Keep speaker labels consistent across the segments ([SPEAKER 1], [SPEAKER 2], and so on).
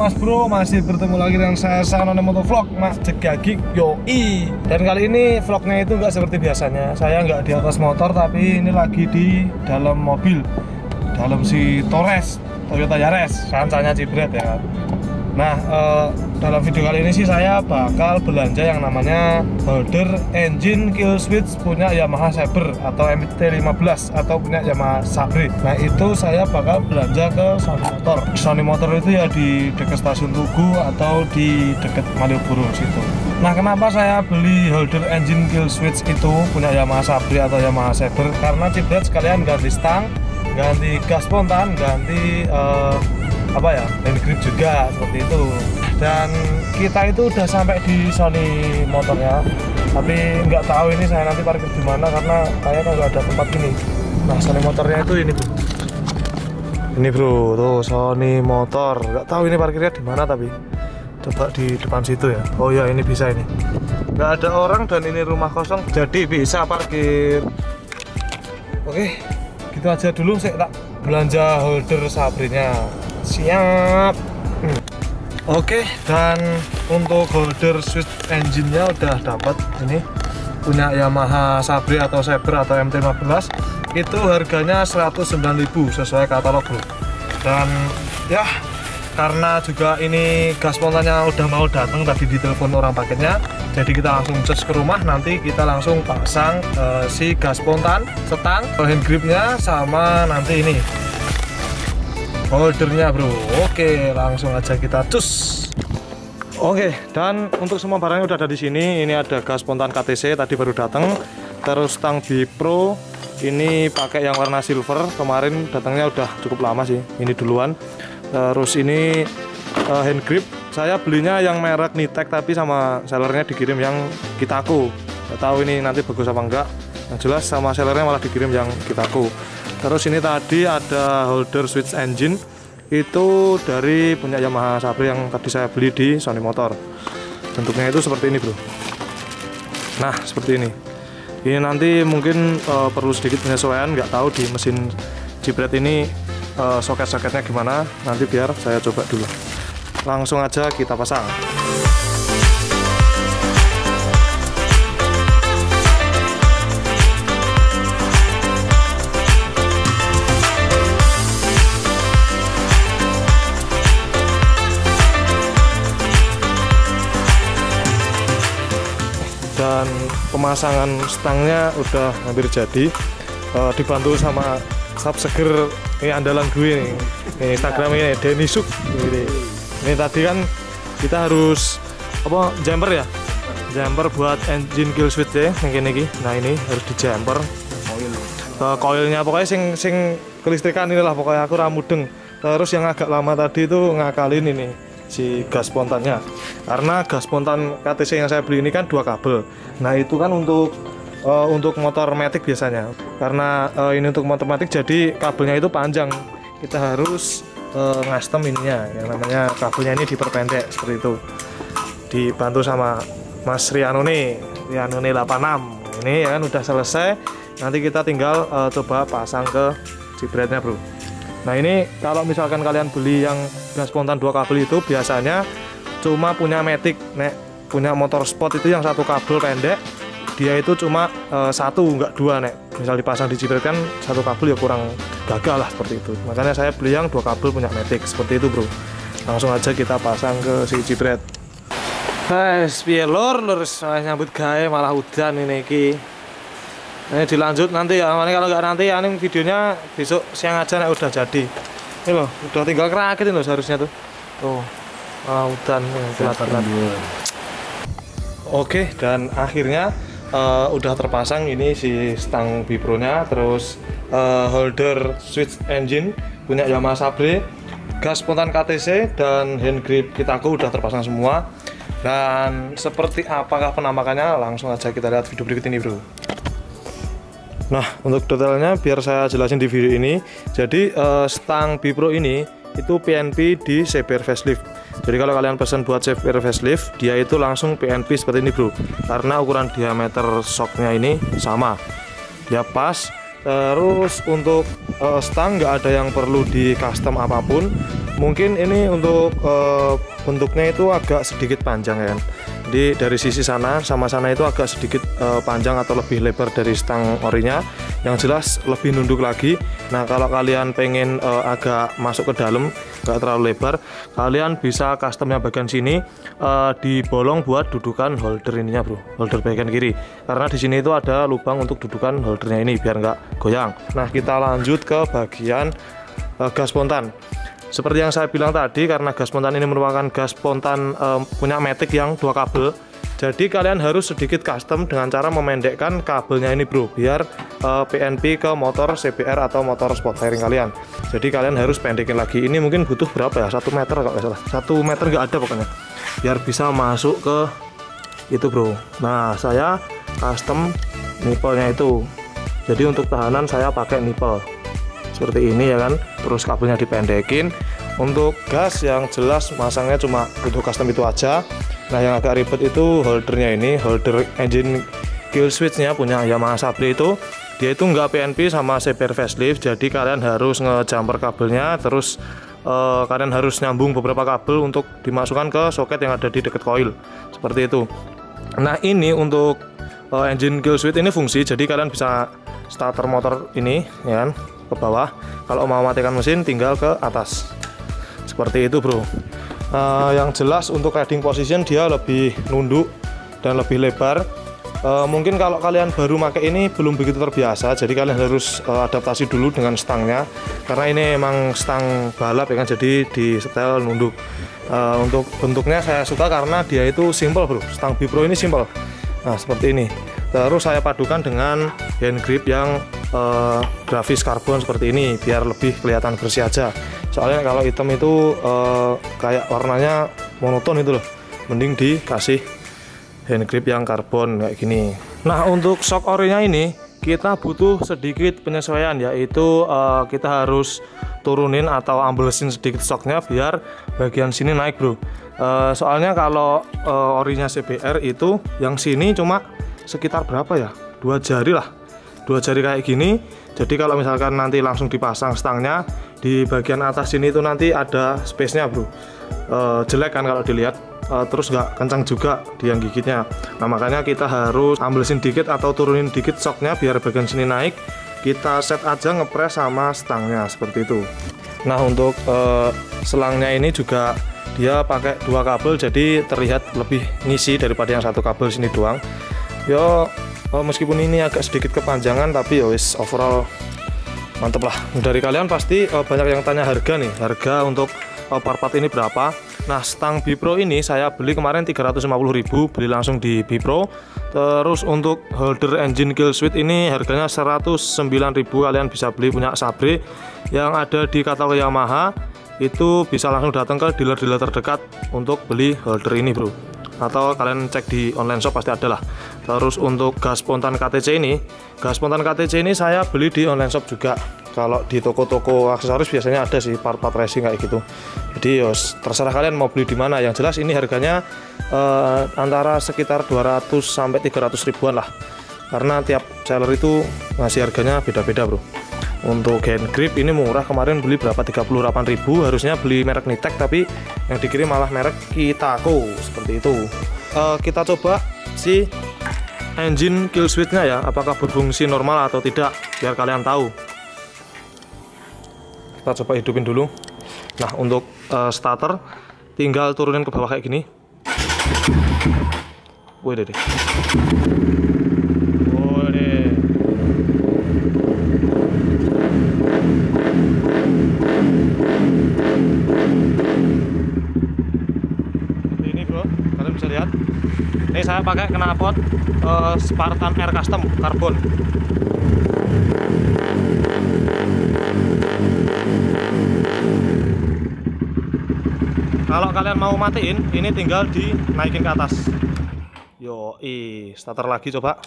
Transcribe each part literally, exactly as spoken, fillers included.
[SPEAKER 1] Mas Bro, masih bertemu lagi dengan saya Sanone Motovlog, Mas Jegagik Yoi. Dan kali ini vlognya itu nggak seperti biasanya. Saya nggak di atas motor, tapi ini lagi di dalam mobil, dalam si Torres, Toyota Yaris, kancanya Cibret ya. Nah, eh, dalam video kali ini sih saya bakal belanja yang namanya holder engine kill switch punya Yamaha Saber atau M T lima belas atau punya Yamaha Sabre. Nah, itu saya bakal belanja ke Sony Motor. Sony Motor itu ya di dekat stasiun Tugu atau di dekat Malioboro situ. Nah, kenapa saya beli holder engine kill switch itu punya Yamaha Sabre atau Yamaha Saber? Karena Cibret sekalian ganti stang, ganti gas spontan, ganti uh, apa ya, hand grip juga seperti itu. Dan kita itu udah sampai di Sony Motor ya, tapi nggak tahu ini saya nanti parkir di mana karena kayaknya nggak ada tempat ini. Nah, Sony Motornya itu ini bro, ini bro, tuh Sony Motor. Nggak tahu ini parkirnya di mana, tapi coba di depan situ ya. Oh ya, ini bisa, ini nggak ada orang dan ini rumah kosong, jadi bisa parkir. Oke, gitu aja dulu. Saya tak belanja holder Sabrenya. Siap. hmm. Oke, dan untuk holder switch engine-nya udah dapat. Ini punya Yamaha Sabre atau Saber atau M T lima belas. Itu harganya seratus sembilan ribu sesuai katalog bro. Dan ya, karena juga ini gas spontannya udah mau datang tadi di telepon orang paketnya, jadi kita langsung cas ke rumah. Nanti kita langsung pasang uh, si gas spontan, setang, hand gripnya, sama nanti ini holdernya bro. Oke, langsung aja kita cus. Oke, dan untuk semua barangnya udah ada di sini. Ini ada gas spontan K T C tadi baru datang, terus stang Bipro ini pakai yang warna silver, kemarin datangnya udah cukup lama sih, ini duluan. Terus ini uh, hand grip, saya belinya yang merek Nitek, tapi sama sellernya dikirim yang Kitaku. Nggak tahu ini nanti bagus apa enggak, yang jelas sama sellernya malah dikirim yang Kitaku. Terus ini tadi ada holder switch engine, itu dari punya Yamaha Sabre yang tadi saya beli di Sony Motor. Bentuknya itu seperti ini bro. Nah, seperti ini. Ini nanti mungkin uh, perlu sedikit penyesuaian, nggak tahu di mesin Cibret ini uh, soket-soketnya gimana. Nanti biar saya coba dulu. Langsung aja kita pasang. Dan pemasangan stangnya udah hampir jadi, uh, dibantu sama sub seger ini andalan gue nih, ini Instagram ini Denisuk ini. Ini tadi kan kita harus apa, jumper ya, jumper buat engine kill switch ya yang ini. Nah, ini harus di jumper uh, coilnya, pokoknya sing sing kelistrikan inilah, pokoknya aku ramudeng. Terus yang agak lama tadi itu ngakalin ini si gas spontannya, karena gas spontan K T C yang saya beli ini kan dua kabel. Nah, itu kan untuk uh, untuk motor matic biasanya, karena uh, ini untuk motor matic jadi kabelnya itu panjang, kita harus uh, ngastem ininya, yang namanya kabelnya ini diperpendek seperti itu, dibantu sama Mas Rianone Rianone delapan enam. Ini ya kan udah selesai, nanti kita tinggal uh, coba pasang ke Cibretnya bro. Nah, ini kalau misalkan kalian beli yang gas spontan dua kabel itu biasanya cuma punya matic. Nek punya motor sport itu yang satu kabel pendek, dia itu cuma e, satu, nggak dua. Nek misal dipasang di Cibret kan satu kabel ya kurang gagal lah seperti itu. Makanya saya beli yang dua kabel punya matic seperti itu bro. Langsung aja kita pasang ke si Cibret. Guys, piye lur, lur nyambut gawe malah udan ini ki. Ini dilanjut nanti ya, kalau nggak nanti ya, ini videonya besok siang aja nih udah jadi. Ini loh, udah tinggal kerakitin loh seharusnya tuh. Tuh, malah udan kelihatan. Oke, dan akhirnya uh, udah terpasang ini si stang Bipro-nya, terus uh, holder switch engine punya Yamaha Sabre, gas spontan K T C, dan hand grip Kitaku udah terpasang semua. Dan seperti apakah penampakannya, langsung aja kita lihat video berikut ini bro. Nah, untuk detailnya biar saya jelasin di video ini. Jadi uh, stang Bipro ini itu P N P di Saber facelift. Jadi kalau kalian pesan buat Saber facelift, dia itu langsung P N P seperti ini bro, karena ukuran diameter shocknya ini sama, ya pas. Terus untuk uh, stang nggak ada yang perlu di custom apapun, Mungkin ini untuk uh, bentuknya itu agak sedikit panjang ya kan. Jadi dari sisi sana sama sana itu agak sedikit uh, panjang atau lebih lebar dari stang orinya. Yang jelas lebih nunduk lagi. Nah kalau kalian pengen uh, agak masuk ke dalam, nggak terlalu lebar, kalian bisa customnya bagian sini uh, dibolong buat dudukan holder ininya bro, holder bagian kiri. Karena di sini itu ada lubang untuk dudukan holdernya ini biar nggak goyang. Nah kita lanjut ke bagian uh, gas spontan. Seperti yang saya bilang tadi, karena gas spontan ini merupakan gas spontan uh, punya matic yang dua kabel. Jadi kalian harus sedikit custom dengan cara memendekkan kabelnya ini bro, biar uh, P N P ke motor C B R atau motor sport firing kalian. Jadi kalian harus pendekin lagi. Ini mungkin butuh berapa ya? Satu meter kalau nggak salah. Satu meter nggak ada pokoknya. Biar bisa masuk ke itu bro. Nah saya custom nipple-nya itu. Jadi untuk tahanan saya pakai nipple seperti ini ya kan. Terus kabelnya dipendekin. Untuk gas yang jelas masangnya cuma butuh custom itu aja. Nah yang agak ribet itu holdernya ini, holder engine kill switch-nya punya Yamaha Sabre itu. Dia itu nggak P N P sama C B R facelift, jadi kalian harus ngejumper kabelnya, terus eh, kalian harus nyambung beberapa kabel untuk dimasukkan ke soket yang ada di dekat coil, seperti itu. Nah ini untuk eh, engine kill switch ini fungsi, jadi kalian bisa starter motor ini ya kan, ke bawah. Kalau mau matikan mesin tinggal ke atas, seperti itu bro. Uh, yang jelas untuk riding position dia lebih nunduk dan lebih lebar. Uh, mungkin kalau kalian baru pakai ini belum begitu terbiasa, jadi kalian harus uh, adaptasi dulu dengan stangnya, karena ini emang stang balap ya kan, jadi di setel nunduk. Uh, untuk bentuknya saya suka karena dia itu simple bro, stang Bipro ini simple. Nah seperti ini. Terus saya padukan dengan hand grip yang uh, grafis karbon seperti ini, biar lebih kelihatan bersih aja. Soalnya kalau hitam itu uh, kayak warnanya monoton itu loh, mending dikasih hand grip yang karbon kayak gini. Nah untuk shock orinya ini kita butuh sedikit penyesuaian, yaitu uh, kita harus turunin atau amblesin sedikit shocknya biar bagian sini naik bro. Uh, soalnya kalau uh, orinya C B R itu yang sini cuma sekitar berapa ya, dua jari lah, dua jari kayak gini. Jadi kalau misalkan nanti langsung dipasang stangnya, di bagian atas sini itu nanti ada space nya bro. E, jelek kan kalau dilihat, e, terus nggak kencang juga dia gigitnya. Nah makanya kita harus amblesin dikit atau turunin dikit shocknya biar bagian sini naik. Kita set aja ngepres sama stangnya seperti itu. Nah untuk e, selangnya ini juga dia pakai dua kabel, jadi terlihat lebih ngisi daripada yang satu kabel sini doang. Yo, oh, meskipun ini agak sedikit kepanjangan, tapi ya wis overall mantep lah. Dari kalian pasti oh, banyak yang tanya harga nih, harga untuk oh, part-part ini berapa. Nah stang Bipro ini saya beli kemarin tiga ratus lima puluh ribu, beli langsung di Bipro. Terus untuk holder engine kill switch ini harganya seratus sembilan ribu, kalian bisa beli punya Sabre yang ada di katalog Yamaha. Itu bisa langsung datang ke dealer-dealer terdekat untuk beli holder ini bro, atau kalian cek di online shop pasti ada lah. Terus untuk gas spontan K T C ini, gas spontan K T C ini saya beli di online shop juga. Kalau di toko-toko aksesoris biasanya ada sih part-part racing kayak gitu. Jadi yos, terserah kalian mau beli di mana. Yang jelas ini harganya eh, antara sekitar dua ratus sampai tiga ratus ribuan lah. Karena tiap seller itu ngasih harganya beda-beda bro. Untuk hand grip ini murah, kemarin beli berapa, tiga puluh delapan ribu, harusnya beli merek Nitek tapi yang dikirim malah merek Kitako, seperti itu. Uh, kita coba si engine kill switch-nya ya, apakah berfungsi normal atau tidak, biar kalian tahu. Kita coba hidupin dulu. Nah untuk uh, starter tinggal turunin ke bawah kayak gini. Wih deh. Bisa lihat, ini saya pakai knalpot uh, Spartan Air Custom karbon. Kalau kalian mau matiin, ini tinggal dinaikin ke atas. Yoi, starter lagi coba.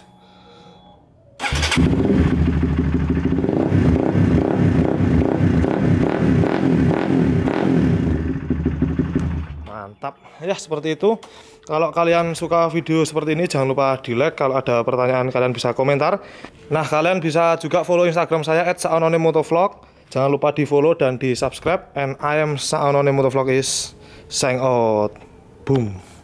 [SPEAKER 1] Mantap ya, seperti itu. Kalau kalian suka video seperti ini jangan lupa di like. Kalau ada pertanyaan kalian bisa komentar. Nah kalian bisa juga follow Instagram saya et saonone motovlog. Jangan lupa di follow dan di subscribe. And I am Saanone Motovlog is sign out. Boom.